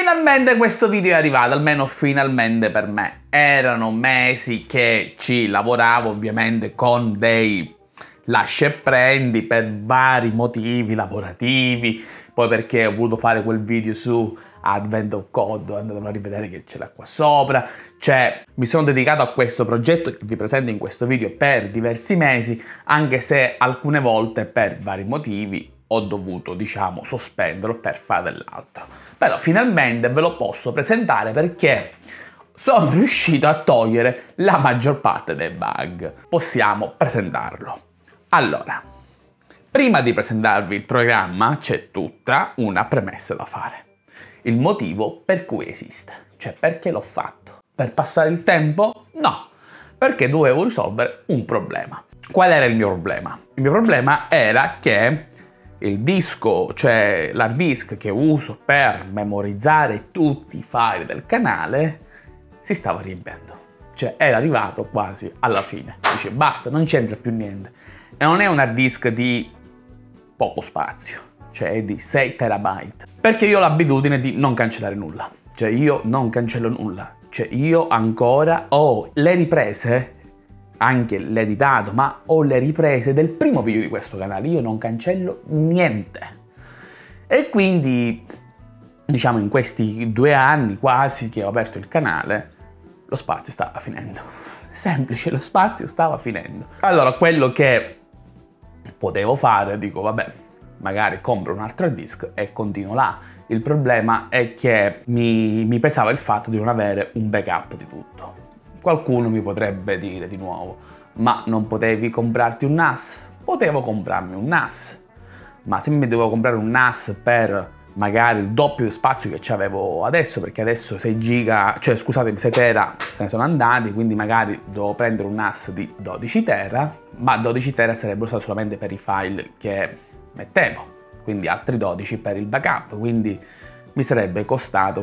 Finalmente questo video è arrivato, almeno finalmente per me. Erano mesi che ci lavoravo ovviamente con dei lascia e prendi per vari motivi lavorativi, poi perché ho voluto fare quel video su Advent of Code, andatelo a rivedere che ce l'ha qua sopra. Cioè, mi sono dedicato a questo progetto che vi presento in questo video per diversi mesi, anche se alcune volte per vari motivi ho dovuto, diciamo, sospenderlo per fare dell'altro. Però finalmente ve lo posso presentare perché sono riuscito a togliere la maggior parte dei bug. Possiamo presentarlo. Allora, prima di presentarvi il programma c'è tutta una premessa da fare. Il motivo per cui esiste. Cioè, perché l'ho fatto? Per passare il tempo? No, perché dovevo risolvere un problema. Qual era il mio problema? Il mio problema era che il disco, cioè l'hard disk che uso per memorizzare tutti i file del canale, si stava riempiendo. Cioè era arrivato quasi alla fine. Dice basta, non c'entra più niente. E non è un hard disk di poco spazio, cioè è di 6 terabyte. Perché io ho l'abitudine di non cancellare nulla. Cioè io non cancello nulla. Cioè io ancora ho le riprese, anche l'editato, ma ho le riprese del primo video di questo canale, io non cancello niente. E quindi, diciamo, in questi 2 anni quasi che ho aperto il canale, lo spazio stava finendo. Semplice, lo spazio stava finendo. Allora, quello che potevo fare, dico, vabbè, magari compro un altro hard disk e continuo là. Il problema è che mi pesava il fatto di non avere un backup di tutto. Qualcuno mi potrebbe dire di nuovo, ma non potevi comprarti un NAS? Potevo comprarmi un NAS, ma se mi dovevo comprare un NAS per magari il doppio di spazio che avevo adesso, perché adesso 6 giga, cioè scusate, 6 tera se ne sono andati, quindi magari dovevo prendere un NAS di 12 tera, ma 12 tera sarebbero stati solamente per i file che mettevo, quindi altri 12 per il backup, quindi mi sarebbe costato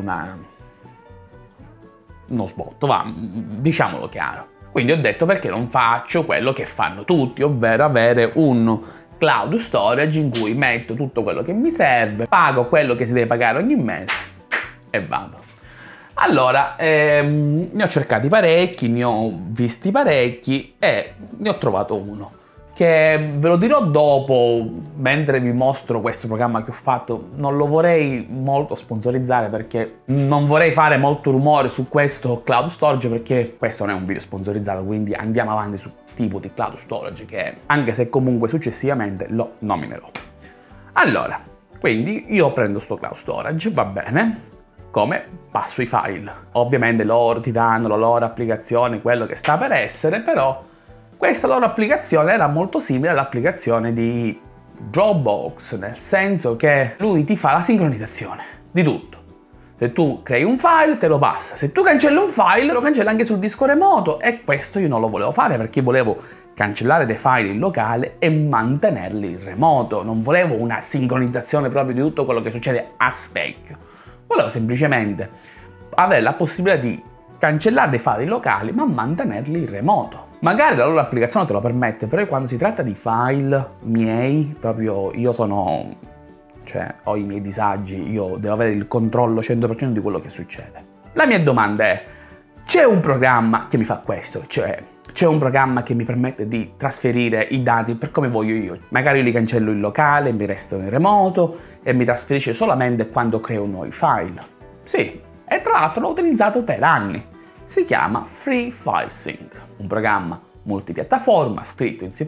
uno sbotto, va, diciamolo chiaro. Quindi ho detto perché non faccio quello che fanno tutti, ovvero avere un cloud storage in cui metto tutto quello che mi serve, pago quello che si deve pagare ogni mese e vado. Allora, ne ho cercati parecchi, ne ho visti parecchi e ne ho trovato uno che ve lo dirò dopo, mentre vi mostro questo programma che ho fatto. Non lo vorrei molto sponsorizzare perché non vorrei fare molto rumore su questo cloud storage, perché questo non è un video sponsorizzato, quindi andiamo avanti sul tipo di cloud storage che è, anche se comunque successivamente lo nominerò. Allora, quindi io prendo sto cloud storage, va bene, come passo i file. Ovviamente loro ti danno la loro applicazione, quello che sta per essere, però questa loro applicazione era molto simile all'applicazione di Dropbox, nel senso che lui ti fa la sincronizzazione di tutto. Se tu crei un file, te lo passa. Se tu cancelli un file, lo cancella anche sul disco remoto. E questo io non lo volevo fare perché volevo cancellare dei file in locale e mantenerli in remoto. Non volevo una sincronizzazione proprio di tutto quello che succede a specchio. Volevo semplicemente avere la possibilità di cancellare dei file locali ma mantenerli in remoto. Magari la loro applicazione te lo permette, però quando si tratta di file miei, proprio io sono, cioè ho i miei disagi, io devo avere il controllo 100% di quello che succede. La mia domanda è, c'è un programma che mi fa questo? Cioè, c'è un programma che mi permette di trasferire i dati per come voglio io? Magari io li cancello in locale, mi restano in remoto e mi trasferisce solamente quando creo nuovi file. Sì, e tra l'altro l'ho utilizzato per anni. Si chiama Free File Sync, un programma multipiattaforma scritto in C++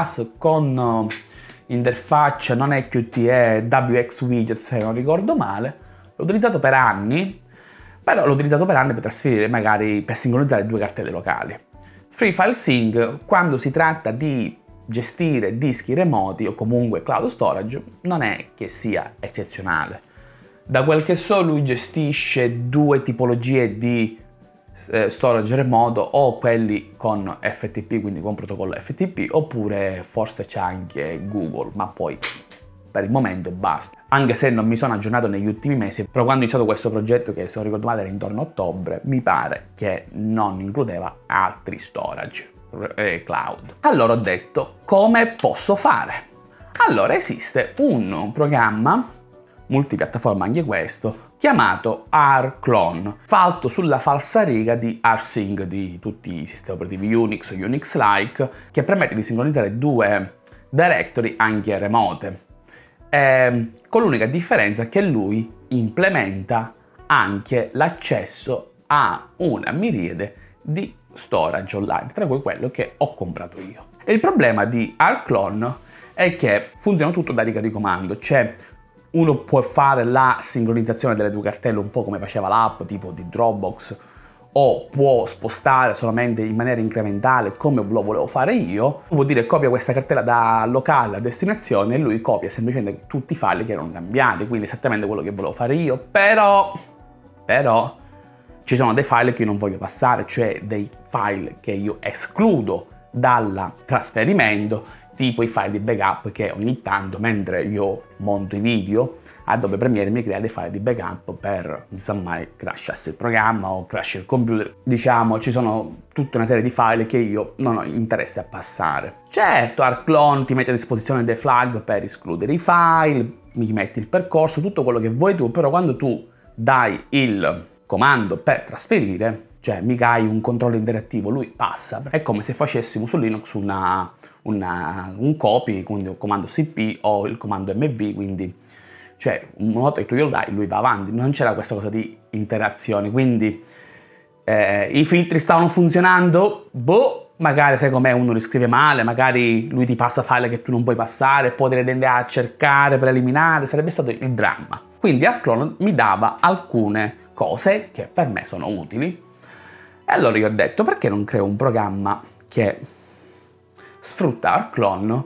con interfaccia non è Qt, WX Widget se non ricordo male. L'ho utilizzato per anni, però l'ho utilizzato per anni per trasferire, magari per sincronizzare 2 cartelle locali. Free File Sync, quando si tratta di gestire dischi remoti o comunque cloud storage, non è che sia eccezionale. Da quel che so lui gestisce 2 tipologie di storage remoto, o quelli con FTP, quindi con protocollo FTP, oppure forse c'è anche Google, ma poi per il momento basta. Anche se non mi sono aggiornato negli ultimi mesi, però quando ho iniziato questo progetto, che se non ricordo male era intorno a ottobre, mi pare che non includeva altri storage cloud. Allora ho detto, come posso fare? Allora esiste un programma multipiattaforma anche questo, chiamato rclone, fatto sulla falsariga di rsync di tutti i sistemi operativi Unix o Unix-like, che permette di sincronizzare due directory anche remote, con l'unica differenza che lui implementa anche l'accesso a una miriade di storage online, tra cui quello che ho comprato io. E il problema di rclone è che funziona tutto da riga di comando, cioè uno può fare la sincronizzazione delle due cartelle un po' come faceva l'app tipo di Dropbox, o può spostare solamente in maniera incrementale come lo volevo fare io. Vuol dire copia questa cartella da locale a destinazione e lui copia semplicemente tutti i file che erano cambiati, quindi esattamente quello che volevo fare io, però ci sono dei file che io non voglio passare, cioè dei file che io escludo dal trasferimento, tipo i file di backup che ogni tanto, mentre io monto i video, Adobe Premiere mi crea dei file di backup per, insomma, crashasse il programma o crash il computer. Diciamo, ci sono tutta una serie di file che io non ho interesse a passare. Certo, rclone ti mette a disposizione dei flag per escludere i file, mi metti il percorso, tutto quello che vuoi tu, però quando tu dai il comando per trasferire, cioè mica hai un controllo interattivo, lui passa. È come se facessimo su Linux un copy, quindi un comando cp o il comando mv, quindi cioè una volta che tu glielo dai lui va avanti, non c'era questa cosa di interazione, quindi i filtri stavano funzionando, boh, magari sai com'è, uno li scrive male, magari lui ti passa file che tu non puoi passare, poi devi andare a cercare per eliminare, sarebbe stato il dramma. Quindi rclone mi dava alcune cose che per me sono utili e allora io ho detto perché non creo un programma che sfrutta rclone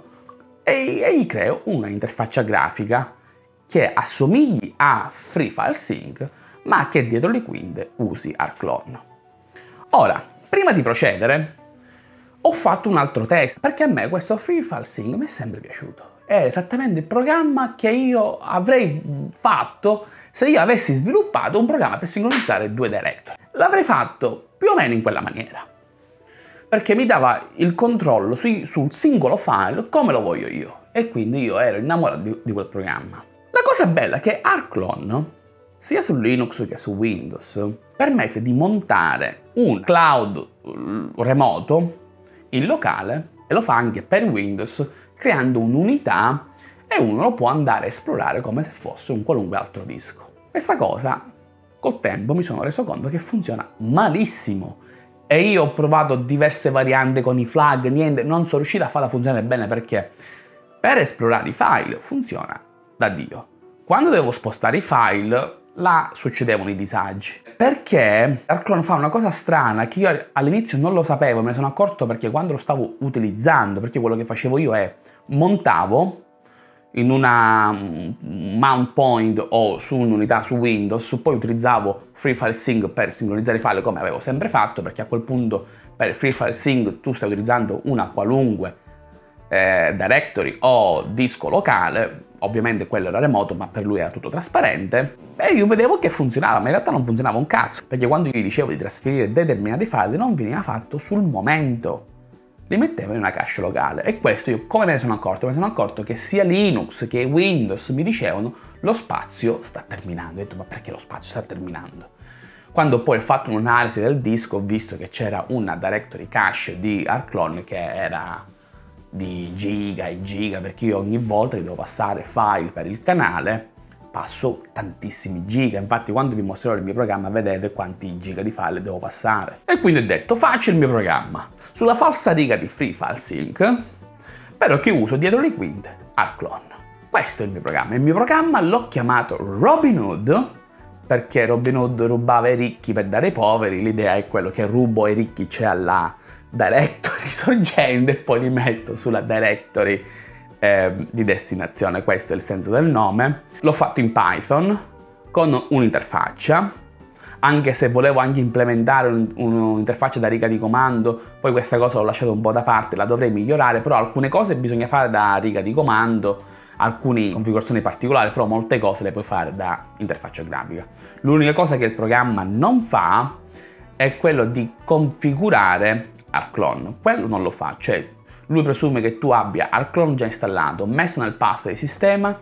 e gli creo una interfaccia grafica che assomigli a FreeFileSync ma che dietro le quinte usi rclone. Ora, prima di procedere ho fatto un altro test perché a me questo FreeFileSync mi è sempre piaciuto. È esattamente il programma che io avrei fatto se io avessi sviluppato un programma per sincronizzare due directory. L'avrei fatto più o meno in quella maniera, perché mi dava il controllo sul singolo file come lo voglio io, e quindi io ero innamorato di quel programma. La cosa bella è che rclone, sia su Linux che su Windows, permette di montare un cloud remoto in locale e lo fa anche per Windows, creando un'unità e uno lo può andare a esplorare come se fosse un qualunque altro disco. Questa cosa, col tempo, mi sono reso conto che funziona malissimo e io ho provato diverse varianti con i flag, niente, non sono riuscito a farla funzionare bene perché per esplorare i file funziona da Dio. Quando devo spostare i file, là succedevano i disagi. Perché rclone fa una cosa strana che io all'inizio non lo sapevo, me ne sono accorto perché quando lo stavo utilizzando, perché quello che facevo io è montavo in una mount point o su un'unità su Windows, poi utilizzavo FreeFileSync per sincronizzare i file come avevo sempre fatto, perché a quel punto per FreeFileSync tu stai utilizzando una qualunque directory o disco locale, ovviamente quello era remoto ma per lui era tutto trasparente e io vedevo che funzionava, ma in realtà non funzionava un cazzo, perché quando io gli dicevo di trasferire determinati file non veniva fatto sul momento, li mettevo in una cache locale. E questo io come me ne sono accorto? Me ne sono accorto che sia Linux che Windows mi dicevano lo spazio sta terminando. Ho detto ma perché lo spazio sta terminando? Quando poi ho fatto un'analisi del disco ho visto che c'era una directory cache di rclone che era di giga e giga, perché io ogni volta che devo passare file per il canale passo tantissimi giga. Infatti quando vi mostrerò il mio programma vedete quanti giga di file devo passare. E quindi ho detto faccio il mio programma sulla falsa riga di FreeFileSync, però che uso dietro le quinte rclone. Questo è il mio programma. Il mio programma l'ho chiamato Robin Hood perché Robin Hood rubava ai ricchi per dare ai poveri. L'idea è quello che rubo ai ricchi, c'è alla directory sorgente e poi li metto sulla directory di destinazione. Questo è il senso del nome. L'ho fatto in Python con un'interfaccia, anche se volevo anche implementare un'interfaccia da riga di comando, poi questa cosa l'ho lasciata un po' da parte, la dovrei migliorare, però alcune cose bisogna fare da riga di comando, alcune configurazioni particolari, però molte cose le puoi fare da interfaccia grafica. L'unica cosa che il programma non fa è quello di configurare rclone, quello non lo fa, cioè lui presume che tu abbia rclone già installato, messo nel path di sistema,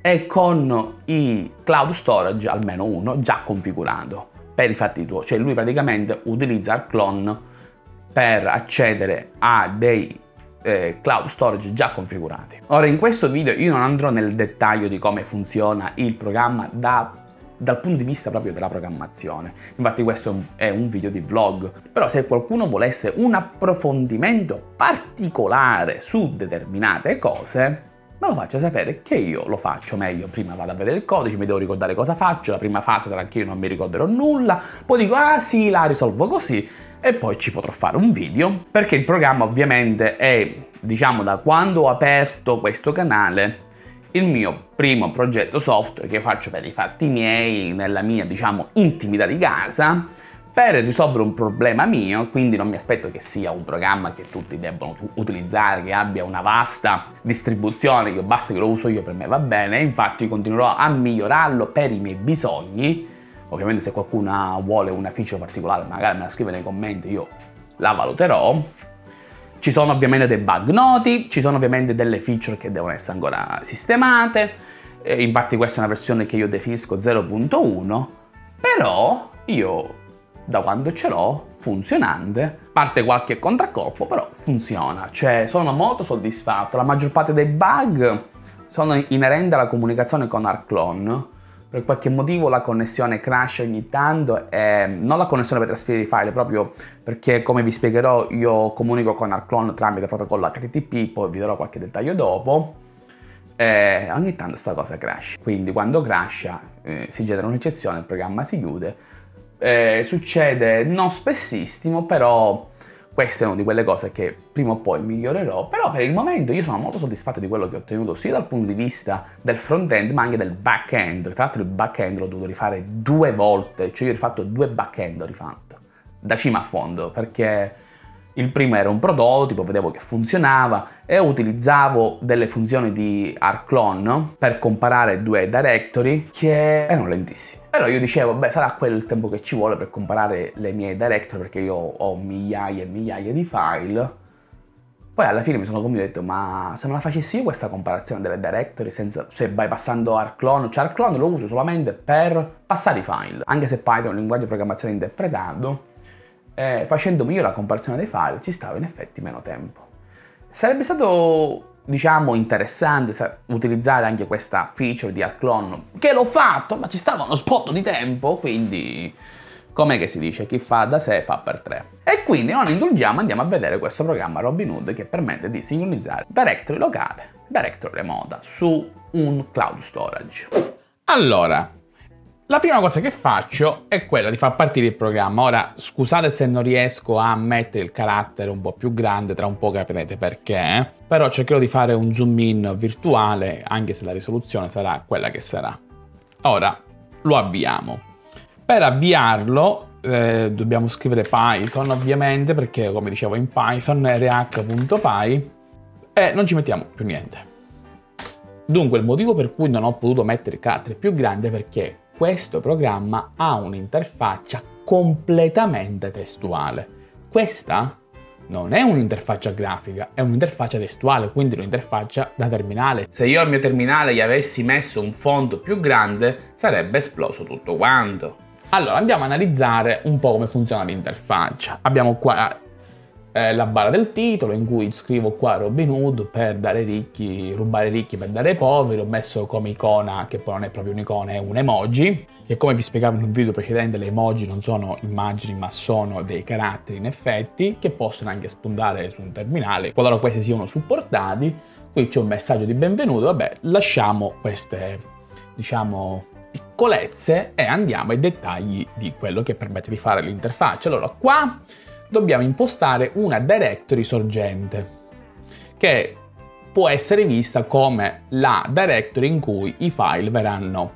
e con i cloud storage, almeno uno, già configurato per i fatti tuoi. Cioè lui praticamente utilizza ArcClone per accedere a dei cloud storage già configurati. Ora, in questo video io non andrò nel dettaglio di come funziona il programma dal punto di vista proprio della programmazione. Infatti questo è un video di vlog, però se qualcuno volesse un approfondimento particolare su determinate cose, me lo faccia sapere che io lo faccio meglio. Prima vado a vedere il codice, mi devo ricordare cosa faccio, la prima fase sarà che io non mi ricorderò nulla, poi dico ah sì, la risolvo così, e poi ci potrò fare un video, perché il programma ovviamente è, diciamo, da quando ho aperto questo canale, il mio primo progetto software che faccio per i fatti miei, nella mia, diciamo, intimità di casa, per risolvere un problema mio. Quindi non mi aspetto che sia un programma che tutti debbano utilizzare, che abbia una vasta distribuzione, che basta che lo uso io, per me va bene. Infatti continuerò a migliorarlo per i miei bisogni. Ovviamente se qualcuno vuole una feature particolare magari me la scrive nei commenti, io la valuterò. Ci sono ovviamente dei bug noti, ci sono ovviamente delle feature che devono essere ancora sistemate, infatti questa è una versione che io definisco 0.1, però io da quando ce l'ho funzionante, parte qualche contraccolpo, però funziona, cioè sono molto soddisfatto. La maggior parte dei bug sono inerenti alla comunicazione con ArcClone. Per qualche motivo la connessione crash ogni tanto, non la connessione per trasferire i file, proprio perché, come vi spiegherò, io comunico con ArcClone tramite protocollo HTTP, poi vi darò qualche dettaglio dopo. Ogni tanto sta cosa crash, quindi quando crasha si genera un'eccezione, il programma si chiude. Succede non spessissimo, però questa è una di quelle cose che prima o poi migliorerò. Però per il momento io sono molto soddisfatto di quello che ho ottenuto, sia dal punto di vista del front-end ma anche del back-end. Tra l'altro il back-end l'ho dovuto rifare 2 volte, cioè io ho rifatto 2 back-end, ho rifatto da cima a fondo, perché il primo era un prototipo, vedevo che funzionava e utilizzavo delle funzioni di ArcClone per comparare 2 directory che erano lentissime. Però io dicevo, beh, sarà quello il tempo che ci vuole per comparare le mie directory, perché io ho migliaia e migliaia di file. Poi alla fine mi sono convinto e ho detto, ma se non la facessi io questa comparazione delle directory, cioè bypassando ArcClone, cioè ArcClone lo uso solamente per passare i file, anche se Python è un linguaggio di programmazione interpretato, facendomi io la comparazione dei file ci stava in effetti meno tempo. Sarebbe stato, diciamo, interessante utilizzare anche questa feature di ArcClone, che l'ho fatto, ma ci stava uno spot di tempo, quindi com'è che si dice, chi fa da sé fa per 3. E quindi non indulgiamo, andiamo a vedere questo programma Robinhood che permette di sincronizzare directory locale, directory remota su un cloud storage. Allora, la prima cosa che faccio è quella di far partire il programma. Ora, scusate se non riesco a mettere il carattere un po' più grande, tra un po' capirete perché, però cercherò di fare un zoom in virtuale, anche se la risoluzione sarà quella che sarà. Ora, lo avviamo. Per avviarlo dobbiamo scrivere Python, ovviamente, perché come dicevo in Python rh.py, e non ci mettiamo più niente. Dunque, il motivo per cui non ho potuto mettere il carattere più grande è perché questo programma ha un'interfaccia completamente testuale. Questa non è un'interfaccia grafica, è un'interfaccia testuale, quindi un'interfaccia da terminale. Se io al mio terminale gli avessi messo un font più grande, sarebbe esploso tutto quanto. Allora, andiamo a analizzare un po' come funziona l'interfaccia. Abbiamo qua la barra del titolo, in cui scrivo qua Robinhood per dare ricchi, rubare ricchi per dare ai poveri. Ho messo come icona, che poi non è proprio un'icona, è un emoji, che come vi spiegavo in un video precedente, le emoji non sono immagini ma sono dei caratteri in effetti che possono anche spuntare su un terminale qualora questi siano supportati. Qui c'è un messaggio di benvenuto. Vabbè, lasciamo queste, diciamo, piccolezze e andiamo ai dettagli di quello che permette di fare l'interfaccia. Allora, qua dobbiamo impostare una directory sorgente, che può essere vista come la directory in cui i file verranno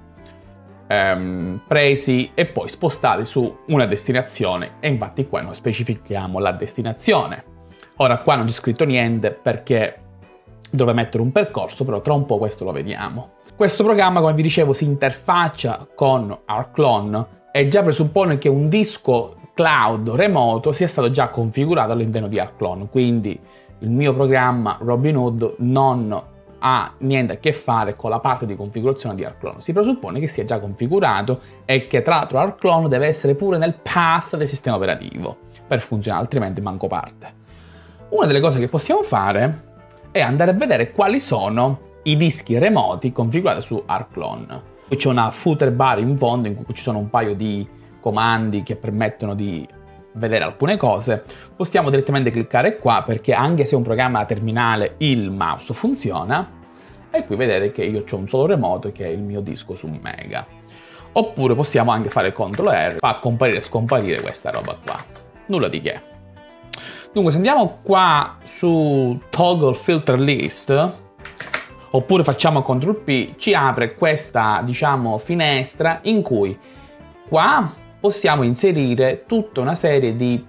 presi e poi spostati su una destinazione, e infatti qua noi specifichiamo la destinazione. Ora qua non c'è scritto niente perché dovrei mettere un percorso, però tra un po' questo lo vediamo. Questo programma, come vi dicevo, si interfaccia con ArcClone e già presuppone che un disco cloud remoto sia stato già configurato all'interno di ArcClone, quindi il mio programma Robinhood non ha niente a che fare con la parte di configurazione di ArcClone. Si presuppone che sia già configurato e che tra l'altro ArcClone deve essere pure nel path del sistema operativo per funzionare, altrimenti manco parte. Una delle cose che possiamo fare è andare a vedere quali sono i dischi remoti configurati su ArcClone. Qui c'è una footer bar in fondo in cui ci sono un paio di comandi che permettono di vedere alcune cose. Possiamo direttamente cliccare qua perché anche se è un programma a terminale il mouse funziona, e qui vedere che io ho un solo remoto che è il mio disco su Mega. Oppure possiamo anche fare CTRL R, fa comparire e scomparire questa roba qua. Nulla di che. Dunque se andiamo qua su Toggle Filter List, oppure facciamo CTRL P, ci apre questa, diciamo, finestra in cui qua possiamo inserire tutta una serie di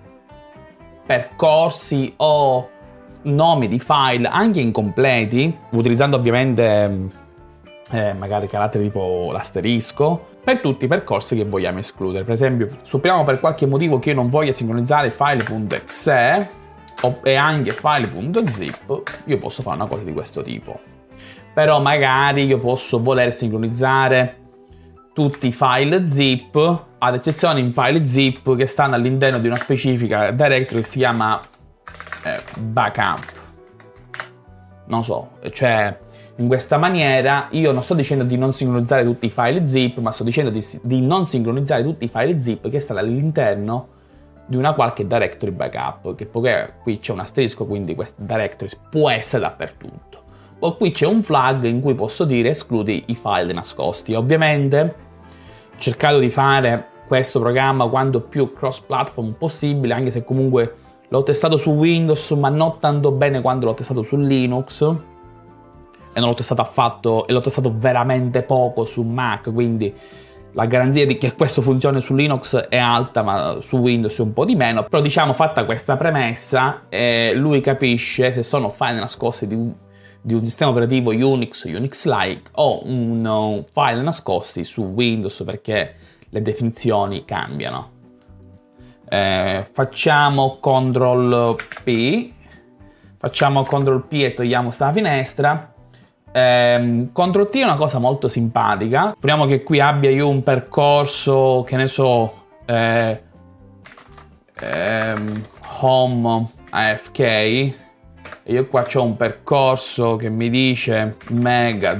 percorsi o nomi di file anche incompleti, utilizzando ovviamente magari caratteri tipo l'asterisco, per tutti i percorsi che vogliamo escludere. Per esempio, supponiamo per qualche motivo che io non voglia sincronizzare file.exe e anche file.zip, io posso fare una cosa di questo tipo. Però magari io posso voler sincronizzare tutti i file zip, ad eccezione in file zip che stanno all'interno di una specifica directory che si chiama backup. Non so, cioè in questa maniera io non sto dicendo di non sincronizzare tutti i file zip, ma sto dicendo di non sincronizzare tutti i file zip che stanno all'interno di una qualche directory backup, che poi qui c'è un asterisco, quindi questa directory può essere dappertutto. Poi qui c'è un flag in cui posso dire escludi i file nascosti. Ovviamente ho cercato di fare questo programma quanto più cross-platform possibile, anche se comunque l'ho testato su Windows, ma non tanto bene quando l'ho testato su Linux, e non l'ho testato affatto, e l'ho testato veramente poco su Mac, quindi la garanzia di che questo funzioni su Linux è alta, ma su Windows è un po' di meno. Però diciamo, fatta questa premessa, lui capisce se sono file nascosti di un sistema operativo Unix-like o un file nascosti su Windows, perché le definizioni cambiano. Facciamo CTRL P, e togliamo questa finestra. CTRL T è una cosa molto simpatica. Supponiamo che qui abbia io un percorso, che ne so, home AFK, e io qua c'ho un percorso che mi dice mega //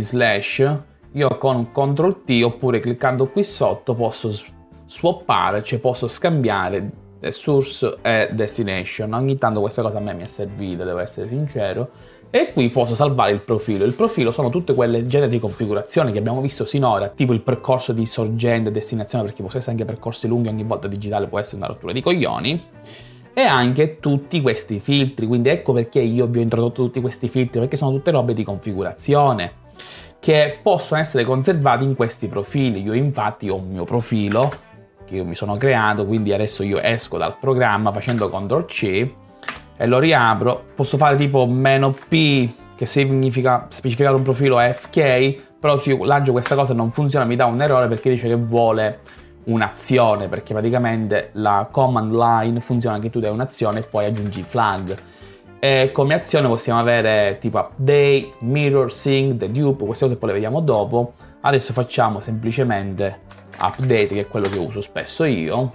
io con CTRL T oppure cliccando qui sotto posso swappare, cioè posso scambiare source e destination. Ogni tanto questa cosa a me mi è servita, devo essere sincero. E qui posso salvare il profilo. Il profilo sono tutte quelle genere di configurazioni che abbiamo visto sinora, tipo il percorso di sorgente e destinazione, perché possono essere anche percorsi lunghi, ogni volta digitale può essere una rottura di coglioni, e anche tutti questi filtri. Quindi ecco perché io vi ho introdotto tutti questi filtri, perché sono tutte robe di configurazione che possono essere conservati in questi profili. Io infatti ho un mio profilo che io mi sono creato, quindi adesso io esco dal programma facendo CTRL C e lo riapro. Posso fare tipo "-p", che significa specificare un profilo AFK, però se io lancio questa cosa non funziona, mi dà un errore perché dice che vuole un'azione, perché praticamente la command line funziona che tu dai un'azione e poi aggiungi flag. E come azione possiamo avere tipo update, mirror, sync, dedupe, queste cose poi le vediamo dopo. Adesso facciamo semplicemente update, che è quello che uso spesso io.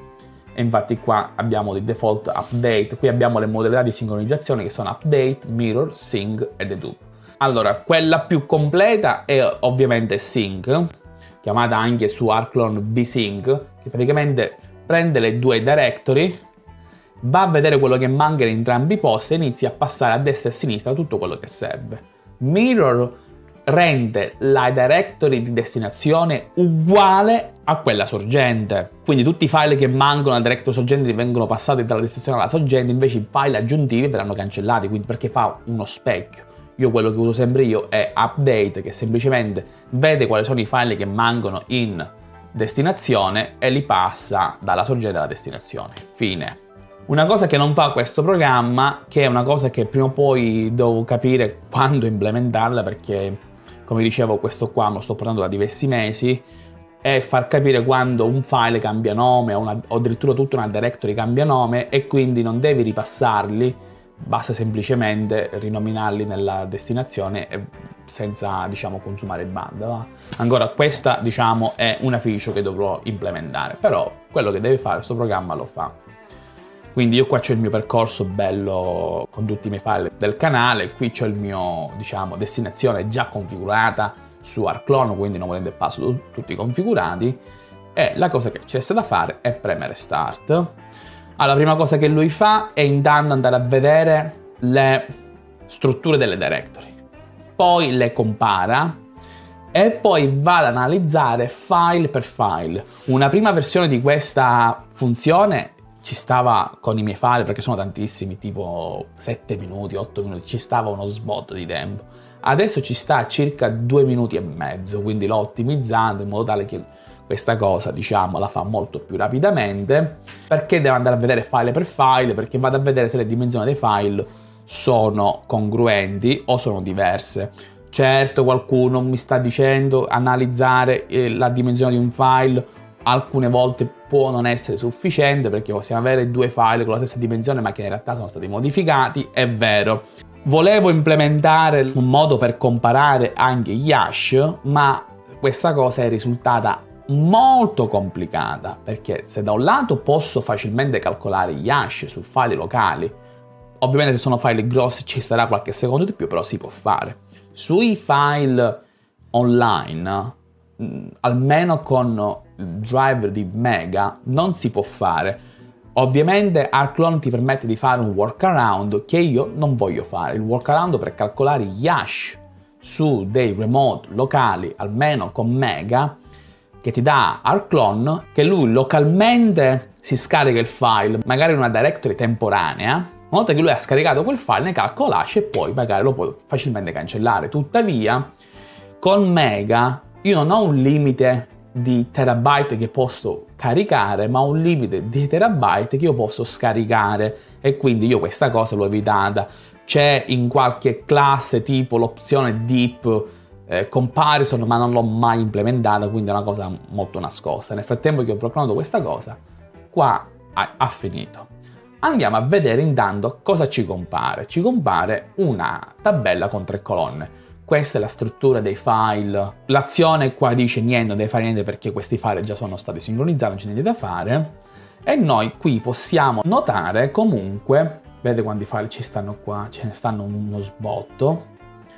E infatti qua abbiamo di default update, qui abbiamo le modalità di sincronizzazione che sono update, mirror, sync e dedupe. Allora, quella più completa è ovviamente sync, chiamata anche su ArcClone bsync, che praticamente prende le due directory, va a vedere quello che manca in entrambi i posti e inizia a passare a destra e a sinistra tutto quello che serve. Mirror rende la directory di destinazione uguale a quella sorgente, quindi tutti i file che mancano alla directory sorgente vengono passati dalla destinazione alla sorgente, invece i file aggiuntivi verranno cancellati, quindi perché fa uno specchio. Io quello che uso sempre io è update, che semplicemente vede quali sono i file che mancano in destinazione e li passa dalla sorgente alla destinazione. Fine. Una cosa che non fa questo programma, che è una cosa che prima o poi devo capire quando implementarla, perché come dicevo questo qua me lo sto portando da diversi mesi, è far capire quando un file cambia nome o addirittura tutta una directory cambia nome, e quindi non devi ripassarli, basta semplicemente rinominarli nella destinazione senza, diciamo, consumare banda, va? Ancora questa, diciamo, è una feature che dovrò implementare, però quello che deve fare questo programma lo fa. Quindi io qua c'ho il mio percorso bello con tutti i miei file del canale, qui c'ho il mio, diciamo, destinazione già configurata su ArcClone, quindi nome e password tutti configurati, e la cosa che ci resta da fare è premere Start. Allora, la prima cosa che lui fa è intanto andare a vedere le strutture delle directory, poi le compara e poi va ad analizzare file per file. Una prima versione di questa funzione ci stava con i miei file, perché sono tantissimi, tipo 7 minuti, 8 minuti, ci stava uno sbotto di tempo. Adesso ci sta a circa 2 minuti e mezzo, quindi l'ho ottimizzato in modo tale che questa cosa, diciamo, la fa molto più rapidamente. Perché devo andare a vedere file per file? Perché vado a vedere se le dimensioni dei file sono congruenti o sono diverse. Certo, qualcuno mi sta dicendo analizzare la dimensione di un file alcune volte può non essere sufficiente, perché possiamo avere 2 file con la stessa dimensione ma che in realtà sono stati modificati, è vero. Volevo implementare un modo per comparare anche gli hash, ma questa cosa è risultata molto complicata, perché se da un lato posso facilmente calcolare gli hash su file locali, ovviamente se sono file grossi ci sarà qualche secondo di più, però si può fare. Sui file online, almeno con driver di mega, non si può fare. Ovviamente ArcClone ti permette di fare un workaround che io non voglio fare. Il workaround per calcolare gli hash su dei remote locali, almeno con mega, che ti dà ArcClone, che lui localmente si scarica il file, magari in una directory temporanea. Una volta che lui ha scaricato quel file, ne calcola l'hash e poi magari lo può facilmente cancellare. Tuttavia, con mega io non ho un limite di terabyte che posso caricare, ma un limite di terabyte che io posso scaricare, e quindi io questa cosa l'ho evitata. C'è in qualche classe tipo l'opzione deep comparison, ma non l'ho mai implementata, quindi è una cosa molto nascosta. Nel frattempo che ho proclamato questa cosa, qua ha finito. Andiamo a vedere intanto cosa ci compare. Ci compare una tabella con 3 colonne. Questa è la struttura dei file. L'azione qua dice niente, non deve fare niente perché questi file già sono stati sincronizzati, non c'è niente da fare. E noi qui possiamo notare comunque, vedete quanti file ci stanno qua, ce ne stanno uno sbotto.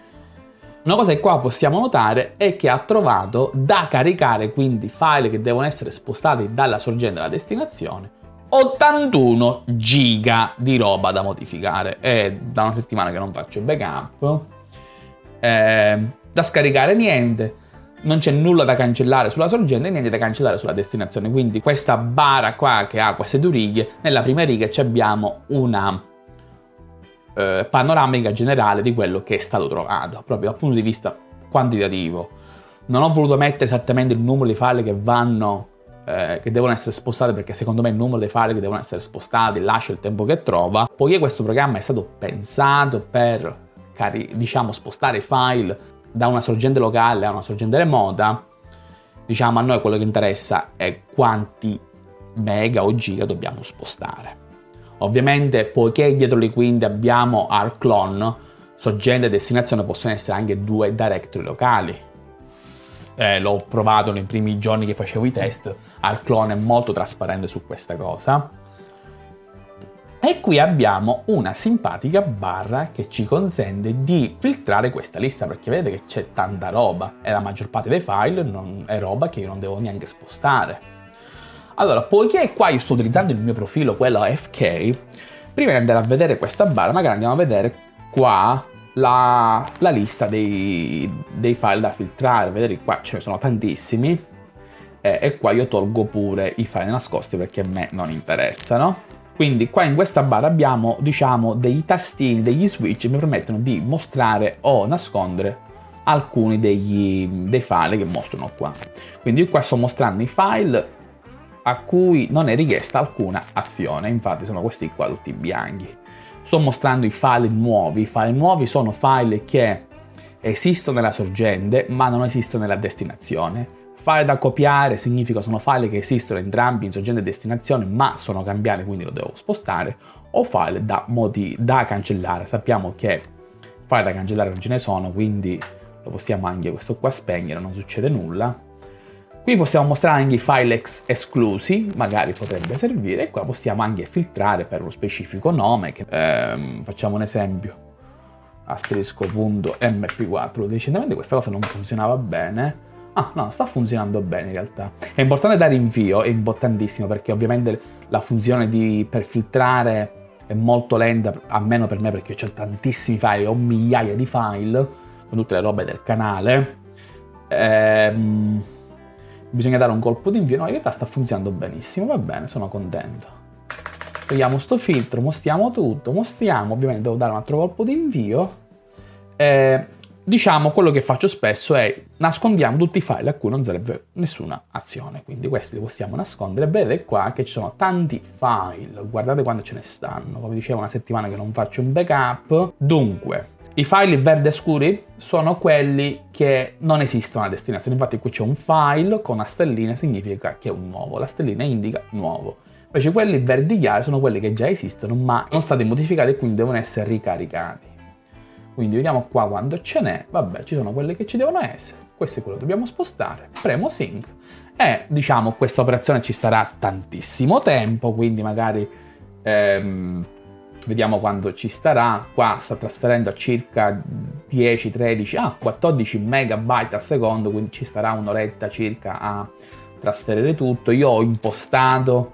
Una cosa che qua possiamo notare è che ha trovato da caricare, quindi file che devono essere spostati dalla sorgente alla destinazione, 81 giga di roba da modificare. È da una settimana che non faccio backup. Da scaricare niente, non c'è nulla da cancellare sulla sorgente e niente da cancellare sulla destinazione. Quindi questa bara qua che ha queste 2 righe, nella prima riga abbiamo una panoramica generale di quello che è stato trovato, proprio dal punto di vista quantitativo. Non ho voluto mettere esattamente il numero di file che vanno che devono essere spostati, perché secondo me il numero dei file che devono essere spostati lascia il tempo che trova, poiché questo programma è stato pensato per diciamo spostare i file da una sorgente locale a una sorgente remota. Diciamo a noi quello che interessa è quanti mega o giga dobbiamo spostare. Ovviamente poiché dietro le quinte abbiamo ArcClone, sorgente e destinazione possono essere anche 2 directory locali. L'ho provato nei primi giorni che facevo i test, ArcClone è molto trasparente su questa cosa. E qui abbiamo una simpatica barra che ci consente di filtrare questa lista, perché vedete che c'è tanta roba e la maggior parte dei file è roba che io non devo neanche spostare. Allora, poiché qua io sto utilizzando il mio profilo, quello FK, prima di andare a vedere questa barra, magari andiamo a vedere qua la lista dei file da filtrare. Vedete qua ce ne sono tantissimi e qua io tolgo pure i file nascosti perché a me non interessano. Quindi qua in questa barra abbiamo, diciamo, dei tastini, degli switch che mi permettono di mostrare o nascondere alcuni dei file che mostrano qua. Quindi io qua sto mostrando i file a cui non è richiesta alcuna azione, infatti sono questi qua tutti bianchi. Sto mostrando i file nuovi. I file nuovi sono file che esistono nella sorgente ma non esistono nella destinazione. File da copiare significa sono file che esistono entrambi in sorgente e destinazione ma sono cambiati, quindi lo devo spostare. O file da cancellare, sappiamo che file da cancellare non ce ne sono, quindi lo possiamo anche questo qua spegnere, non succede nulla. Qui possiamo mostrare anche i file esclusi, magari potrebbe servire, e qua possiamo anche filtrare per uno specifico nome, che, facciamo un esempio, asterisco.mp4, recentemente questa cosa non funzionava bene. Ah no, sta funzionando bene in realtà. È importante dare invio, è importantissimo, perché ovviamente la funzione per filtrare è molto lenta, almeno per me, perché ho tantissimi file, ho migliaia di file con tutte le robe del canale. Bisogna dare un colpo di invio. No, in realtà sta funzionando benissimo, va bene, sono contento. Togliamo sto filtro, mostriamo tutto, ovviamente devo dare un altro colpo di invio. Diciamo, quello che faccio spesso è nascondiamo tutti i file a cui non serve nessuna azione, quindi questi li possiamo nascondere. Vedete qua che ci sono tanti file, guardate quando ce ne stanno, come dicevo, una settimana che non faccio un backup. Dunque, i file verde scuri sono quelli che non esistono a destinazione, infatti qui c'è un file con una stellina, significa che è un nuovo, la stellina indica nuovo. Invece quelli verdi chiari sono quelli che già esistono ma non stati modificati e quindi devono essere ricaricati. Quindi vediamo qua quando ce n'è, vabbè, ci sono quelle che ci devono essere, questo è quello che dobbiamo spostare, premo sync e diciamo questa operazione ci starà tantissimo tempo, quindi magari vediamo quando ci starà. Qua sta trasferendo a circa 10, 13, 14 megabyte al secondo, quindi ci starà un'oretta circa a trasferire tutto. Io ho impostato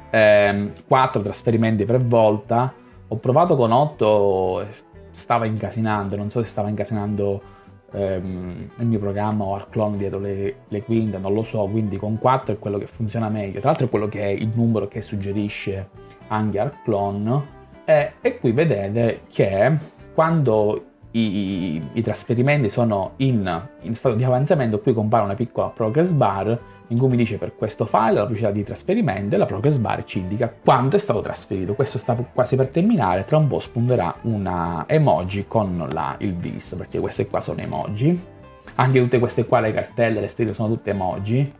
4 trasferimenti per volta, ho provato con 8, stava incasinando, non so se stava incasinando il mio programma o Arclone dietro le quinte, non lo so, quindi con 4 è quello che funziona meglio. Tra l'altro è quello che è il numero che suggerisce anche Arclone. E qui vedete che quando i trasferimenti sono in stato di avanzamento, qui compare una piccola progress bar in cui mi dice per questo file la velocità di trasferimento, e la progress bar ci indica quanto è stato trasferito. Questo sta quasi per terminare, tra un po' spunterà una emoji con il visto, perché queste qua sono emoji. Anche tutte queste qua, le cartelle, le stelle, sono tutte emoji.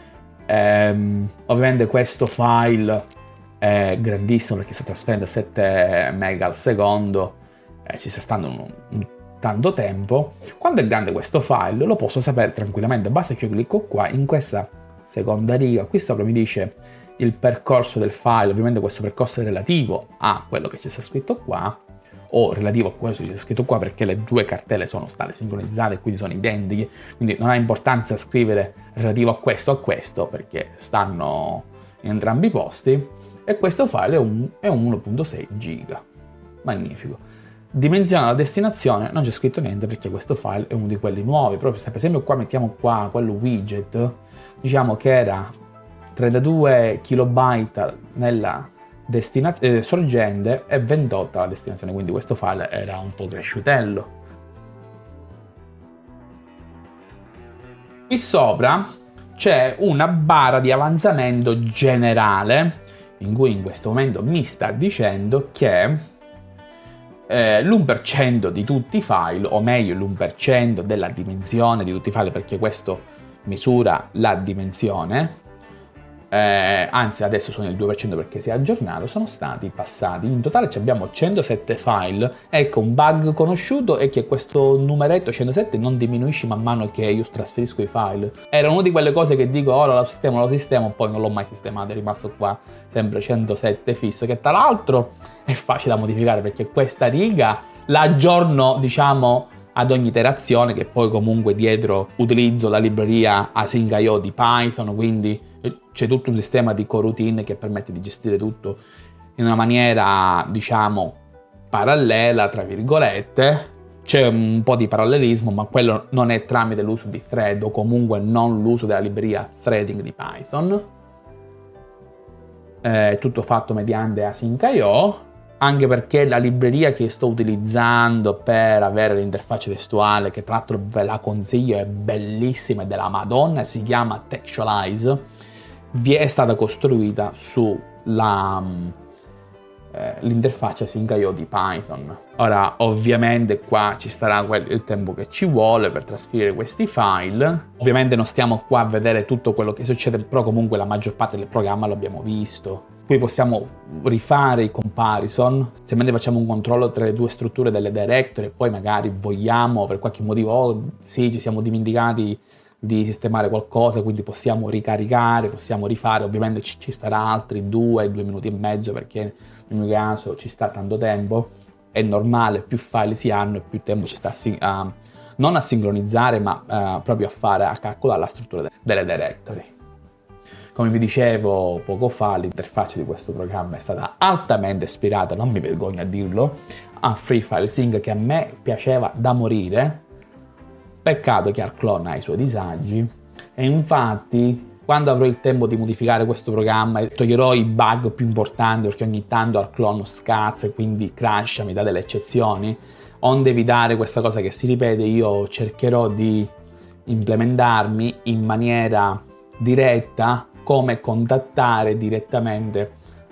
Ovviamente questo file è grandissimo perché sta trasferendo 7 mega al secondo, ci sta stando tanto tempo. Quando è grande questo file lo posso sapere tranquillamente, basta che io clicco qua in questa seconda riga, qui sopra mi dice il percorso del file. Ovviamente questo percorso è relativo a quello che ci sta scritto qua, o relativo a quello che ci sta scritto qua, perché le due cartelle sono state sincronizzate e quindi sono identiche, quindi non ha importanza scrivere relativo a questo perché stanno in entrambi i posti. E questo file è un 1.6 giga, magnifico. Dimensione della destinazione non c'è scritto niente perché questo file è uno di quelli nuovi. Proprio se per esempio qua mettiamo qua quello widget, diciamo che era 32 kilobyte nella sorgente e 28 alla destinazione, quindi questo file era un po' cresciutello. Qui sopra c'è una barra di avanzamento generale in cui in questo momento mi sta dicendo che l'1% di tutti i file, o meglio l'1% della dimensione di tutti i file, perché questo misura la dimensione, anzi adesso sono il 2% perché si è aggiornato, sono stati passati. In totale abbiamo 107 file. Ecco, un bug conosciuto è che questo numeretto 107 non diminuisce man mano che io trasferisco i file. Era una di quelle cose che dico ora lo sistemo, poi non l'ho mai sistemato, è rimasto qua sempre 107 fisso, che tra l'altro è facile da modificare perché questa riga la aggiorno, diciamo, ad ogni iterazione, che poi comunque dietro utilizzo la libreria async.io di Python, quindi c'è tutto un sistema di coroutine che permette di gestire tutto in una maniera, diciamo, parallela, tra virgolette. C'è un po' di parallelismo, ma quello non è tramite l'uso di thread o comunque non l'uso della libreria threading di Python. È tutto fatto mediante async.io, anche perché la libreria che sto utilizzando per avere l'interfaccia testuale, che tra l'altro ve la consiglio, è bellissima, è della Madonna, si chiama Textualize, è stata costruita sulla l'interfaccia Sync.io di Python. Ora ovviamente qua ci sarà il tempo che ci vuole per trasferire questi file. Ovviamente non stiamo qua a vedere tutto quello che succede, però comunque la maggior parte del programma l'abbiamo visto. Qui possiamo rifare i comparison, se mentre facciamo un controllo tra le due strutture delle directory e poi magari vogliamo per qualche motivo, sì, ci siamo dimenticati di sistemare qualcosa, quindi possiamo ricaricare, possiamo rifare. Ovviamente ci starà altri 2 minuti e mezzo, perché nel mio caso ci sta tanto tempo. È normale, più file si hanno e più tempo ci sta non a sincronizzare, ma proprio a calcolare la struttura delle directory. Come vi dicevo poco fa, l'interfaccia di questo programma è stata altamente ispirata, non mi vergogno a dirlo, a Free File Sync, che a me piaceva da morire. Peccato che Arclone ha i suoi disagi, e infatti quando avrò il tempo di modificare questo programma e toglierò i bug più importanti, perché ogni tanto Arclone scazza e quindi crasha, mi dà delle eccezioni, onde evitare questa cosa che si ripete, io cercherò di implementarmi in maniera diretta come contattare direttamente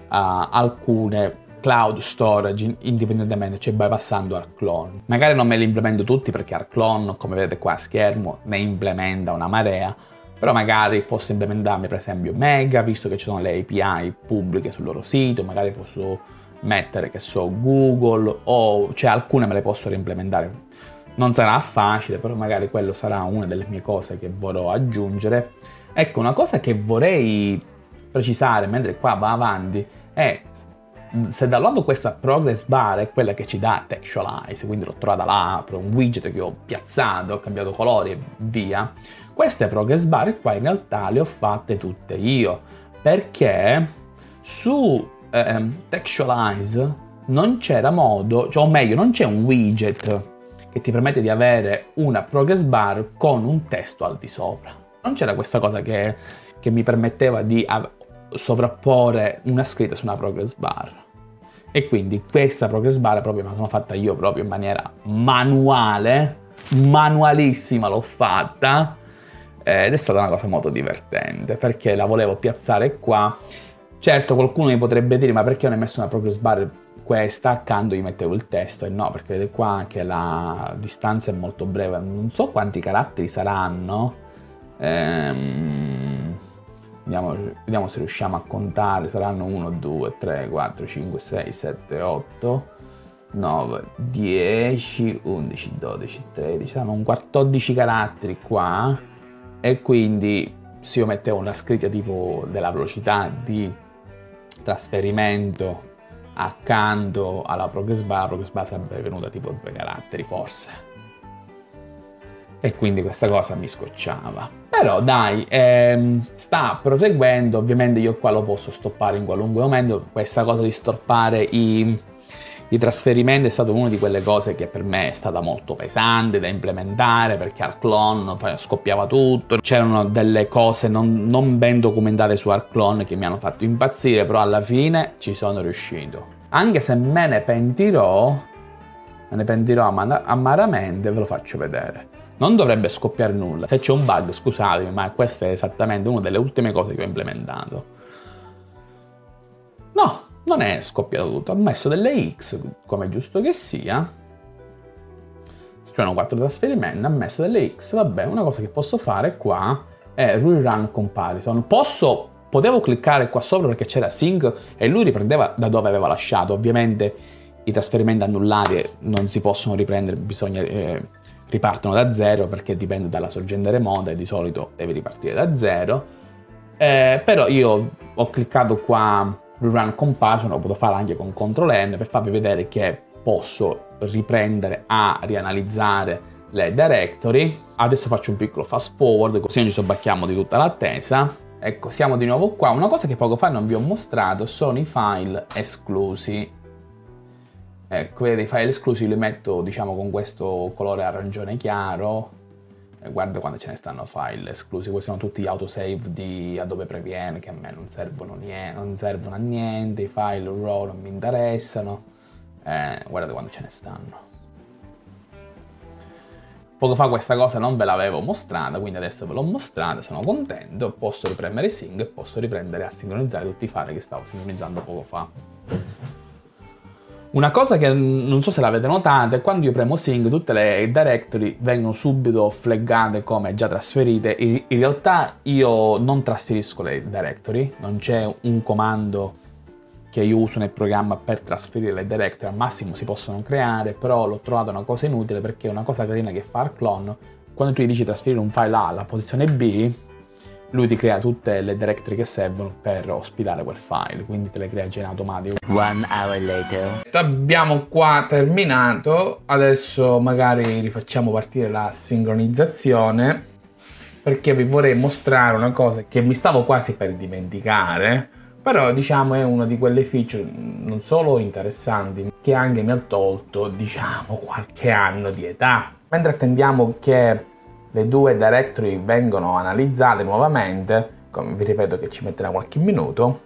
alcune cloud storage indipendentemente, cioè bypassando Arclone. Magari non me li implemento tutti, perché Arclone, come vedete qua a schermo, ne implementa una marea, però magari posso implementarmi per esempio Mega, visto che ci sono le API pubbliche sul loro sito, magari posso mettere, che so, Google, o cioè alcune me le posso reimplementare. Non sarà facile, però magari quello sarà una delle mie cose che vorrò aggiungere. Ecco, una cosa che vorrei precisare mentre qua va avanti è, se da un lato questa progress bar è quella che ci dà Textualize, quindi l'ho trovata là, un widget che ho piazzato, ho cambiato colori e via, queste progress bar qua in realtà le ho fatte tutte io, perché su Textualize non c'era modo, cioè, o meglio, non c'è un widget che ti permette di avere una progress bar con un testo al di sopra. Non c'era questa cosa che mi permetteva di sovrapporre una scritta su una progress bar. E quindi questa progress bar proprio me la sono fatta io proprio in maniera manuale, manualissima l'ho fatta, ed è stata una cosa molto divertente, perché la volevo piazzare qua. Certo, qualcuno mi potrebbe dire, ma perché non hai messo una progress bar questa, accanto gli mettevo il testo? E no, perché vedete qua che la distanza è molto breve, non so quanti caratteri saranno. Vediamo se riusciamo a contare. Saranno 1, 2, 3, 4, 5, 6, 7, 8, 9, 10, 11, 12, 13, saranno un 14 caratteri qua. E quindi se io mettevo una scritta tipo della velocità di trasferimento accanto alla progress bar sarebbe venuta tipo 2 caratteri forse. E quindi questa cosa mi scocciava. Però dai, sta proseguendo. Ovviamente io qua lo posso stoppare in qualunque momento. Questa cosa di stoppare i trasferimenti è stata una di quelle cose che per me è stata molto pesante da implementare, perché Arclone scoppiava tutto. C'erano delle cose non ben documentate su Arclone che mi hanno fatto impazzire, però alla fine ci sono riuscito. Anche se me ne pentirò amaramente, ve lo faccio vedere. Non dovrebbe scoppiare nulla. Se c'è un bug, scusatemi, ma questa è esattamente una delle ultime cose che ho implementato. No, non è scoppiato tutto. Ho messo delle X, come è giusto che sia. C'erano 4 trasferimenti, ho messo delle X. Vabbè, una cosa che posso fare qua è rerun comparison. Potevo cliccare qua sopra perché c'era sync e lui riprendeva da dove aveva lasciato. Ovviamente i trasferimenti annullati non si possono riprendere, bisogna... ripartono da zero, perché dipende dalla sorgente remota e di solito devi ripartire da zero. Però io ho cliccato qua Rerun Comparison, lo posso fare anche con CTRL-N per farvi vedere che posso riprendere a rianalizzare le directory. Adesso faccio un piccolo fast forward, così non ci sobbacchiamo di tutta l'attesa. Ecco, siamo di nuovo qua. Una cosa che poco fa non vi ho mostrato sono i file esclusi. Ecco, vedete, i file esclusi li metto, diciamo, con questo colore arancione chiaro. Guarda quando ce ne stanno file esclusi. Questi sono tutti gli autosave di Adobe Previene, che a me non servono a niente. I file RAW non mi interessano. Guardate quando ce ne stanno. Poco fa questa cosa non ve l'avevo mostrata, quindi adesso ve l'ho mostrata, sono contento. Posso ripremere Sync e posso riprendere a sincronizzare tutti i file che stavo sincronizzando poco fa. Una cosa che non so se l'avete notata è quando io premo Sync tutte le directory vengono subito flaggate come già trasferite. In realtà io non trasferisco le directory, non c'è un comando che io uso nel programma per trasferire le directory, al massimo si possono creare, però l'ho trovata una cosa inutile perché una cosa carina che fa Arclone, quando tu gli dici trasferire un file A alla posizione B, lui ti crea tutte le directory che servono per ospitare quel file, quindi te le crea già in automatico. 1 hour later. Abbiamo qua terminato, adesso magari rifacciamo partire la sincronizzazione perché vi vorrei mostrare una cosa che mi stavo quasi per dimenticare, però diciamo è una di quelle feature non solo interessanti che anche mi ha tolto diciamo qualche anno di età. Mentre attendiamo che le due directory vengono analizzate nuovamente, come vi ripeto che ci metterà qualche minuto,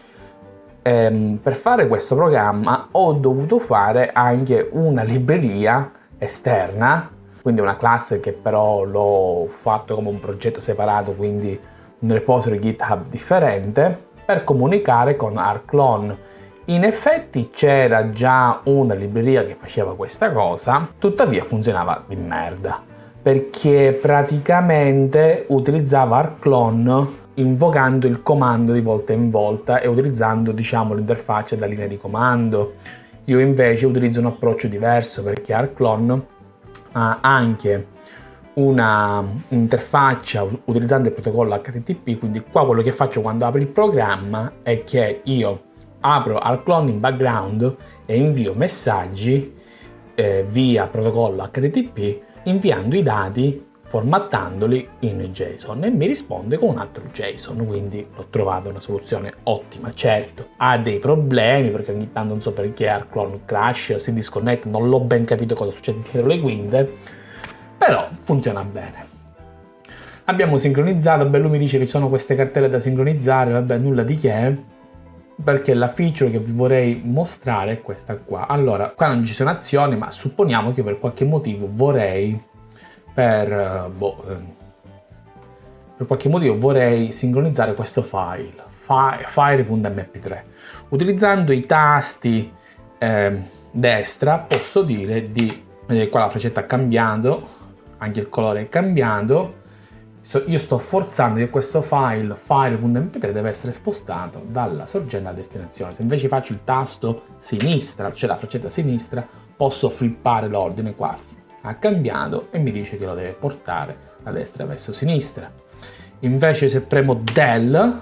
per fare questo programma ho dovuto fare anche una libreria esterna, quindi una classe che però l'ho fatto come un progetto separato, quindi un repository GitHub differente, per comunicare con Arclone. In effetti c'era già una libreria che faceva questa cosa, tuttavia funzionava di merda, perché praticamente utilizzava Arclone invocando il comando di volta in volta e utilizzando diciamo l'interfaccia da linea di comando. Io invece utilizzo un approccio diverso perché Arclone ha anche una interfaccia utilizzando il protocollo HTTP, quindi qua quello che faccio quando apro il programma è che io apro Arclone in background e invio messaggi via protocollo HTTP inviando i dati, formattandoli in JSON e mi risponde con un altro JSON, quindi l'ho trovato una soluzione ottima. Certo, ha dei problemi perché ogni tanto non so perché Arclone crash o si disconnette, non l'ho ben capito cosa succede dietro le quinte, però funziona bene. Abbiamo sincronizzato, beh, lui mi dice che ci sono queste cartelle da sincronizzare, vabbè, nulla di che, perché la feature che vi vorrei mostrare è questa qua. Allora, qua non ci sono azioni, ma supponiamo che per qualche motivo vorrei per qualche motivo vorrei sincronizzare questo file fire.mp3 utilizzando i tasti destra. Posso dire di vedete qua la freccetta ha cambiato, anche il colore è cambiato. Io sto forzando che questo file fire.mp3 deve essere spostato dalla sorgente alla destinazione. Se invece faccio il tasto sinistra, cioè la freccetta sinistra, posso flippare l'ordine. Qua ha cambiato e mi dice che lo deve portare da destra verso sinistra. Invece se premo del,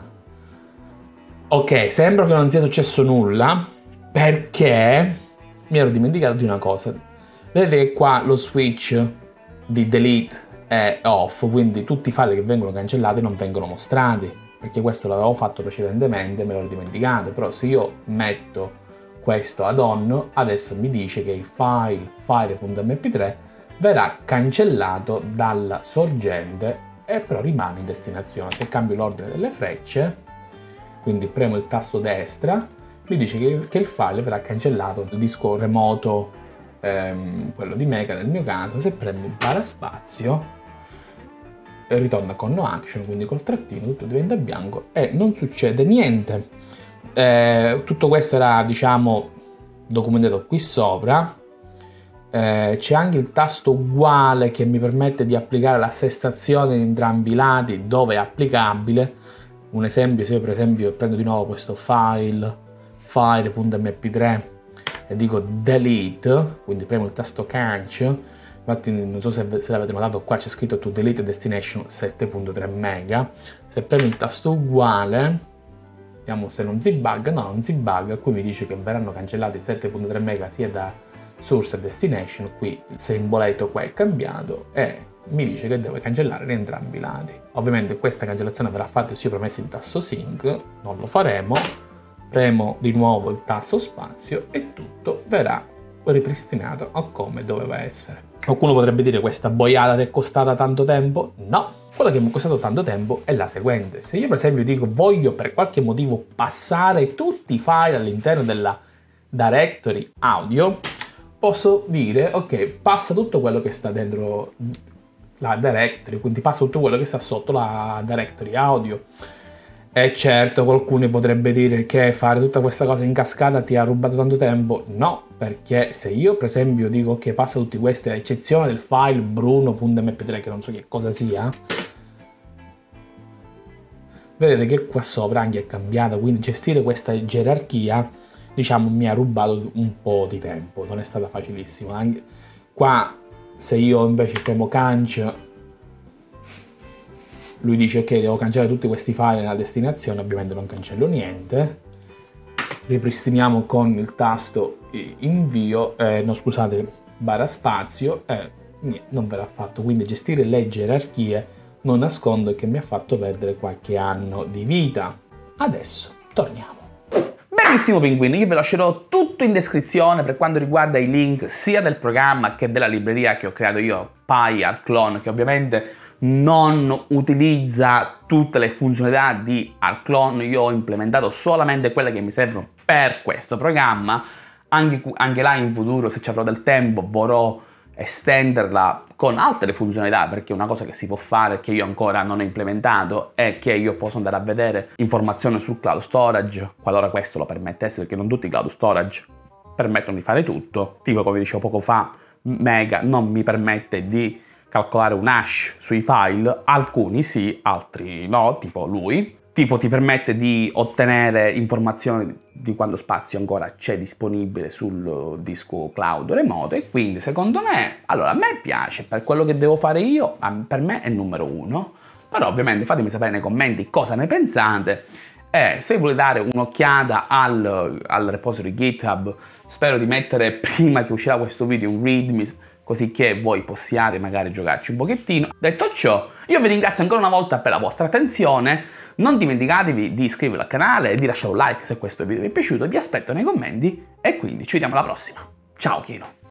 ok, sembra che non sia successo nulla perché mi ero dimenticato di una cosa. Vedete che qua lo switch di delete è off, quindi tutti i file che vengono cancellati non vengono mostrati, perché questo l'avevo fatto precedentemente, me l'ho dimenticato. Però se io metto questo ad on, adesso mi dice che il file fire.mp3 verrà cancellato dalla sorgente e però rimane in destinazione. Se cambio l'ordine delle frecce, quindi premo il tasto destra, mi dice che il file verrà cancellato dal disco remoto, quello di Mega nel mio caso. Se premo barra spazio ritorna con no action, quindi col trattino tutto diventa bianco e non succede niente. Tutto questo era diciamo documentato qui sopra. C'è anche il tasto uguale che mi permette di applicare l'assestazione in entrambi i lati dove è applicabile. Un esempio, se io per esempio prendo di nuovo questo file fire.mp3 e dico delete, quindi premo il tasto canc. Infatti non so se l'avete notato, qua c'è scritto to delete destination 7.3 mega. Se premo il tasto uguale, vediamo se non si bugga. No, non si bugga. Qui mi dice che verranno cancellati 7.3 mega sia da source e destination. Qui il simboletto qua è cambiato e mi dice che devo cancellare in entrambi i lati. Ovviamente questa cancellazione verrà fatta se io premessi il tasto sync, non lo faremo. Premo di nuovo il tasto spazio e tutto verrà ripristinato a come doveva essere. Qualcuno potrebbe dire: questa boiata ti è costata tanto tempo? No, quello che mi è costato tanto tempo è la seguente. Se io per esempio dico voglio per qualche motivo passare tutti i file all'interno della directory audio, posso dire ok, passa tutto quello che sta dentro la directory, quindi passa tutto quello che sta sotto la directory audio. E certo, qualcuno potrebbe dire che fare tutta questa cosa in cascata ti ha rubato tanto tempo. No, perché se io per esempio dico che passa tutti questi, a eccezione del file bruno.mp3 che non so che cosa sia, vedete che qua sopra anche è cambiata, quindi gestire questa gerarchia, diciamo, mi ha rubato un po' di tempo, non è stata facilissima. Anche qua, se io invece premo canc, lui dice ok, devo cancellare tutti questi file nella destinazione, ovviamente non cancello niente. Ripristiniamo con il tasto invio, no scusate, barra spazio, e non ve l'ha fatto. Quindi gestire le gerarchie, non nascondo che mi ha fatto perdere qualche anno di vita. Adesso torniamo. Benissimo pinguini, io vi lascerò tutto in descrizione per quanto riguarda i link sia del programma che della libreria che ho creato io, PyArcClone, che ovviamente non utilizza tutte le funzionalità di ArcClone. Io ho implementato solamente quelle che mi servono per questo programma. Anche là in futuro, se ci avrò del tempo, vorrò estenderla con altre funzionalità, perché una cosa che si può fare che io ancora non ho implementato è che io posso andare a vedere informazioni sul cloud storage qualora questo lo permettesse, perché non tutti i cloud storage permettono di fare tutto. Tipo, come dicevo poco fa, Mega non mi permette di calcolare un hash sui file, alcuni sì, altri no, tipo lui. Tipo ti permette di ottenere informazioni di quanto spazio ancora c'è disponibile sul disco cloud remoto, e quindi secondo me, allora a me piace, per quello che devo fare io, per me è il numero uno, però ovviamente fatemi sapere nei commenti cosa ne pensate, e se volete dare un'occhiata al repository GitHub, spero di mettere prima che uscirà questo video un readme, così che voi possiate magari giocarci un pochettino. Detto ciò, io vi ringrazio ancora una volta per la vostra attenzione, non dimenticatevi di iscrivervi al canale e di lasciare un like se questo video vi è piaciuto, vi aspetto nei commenti e quindi ci vediamo alla prossima. Ciao Kino!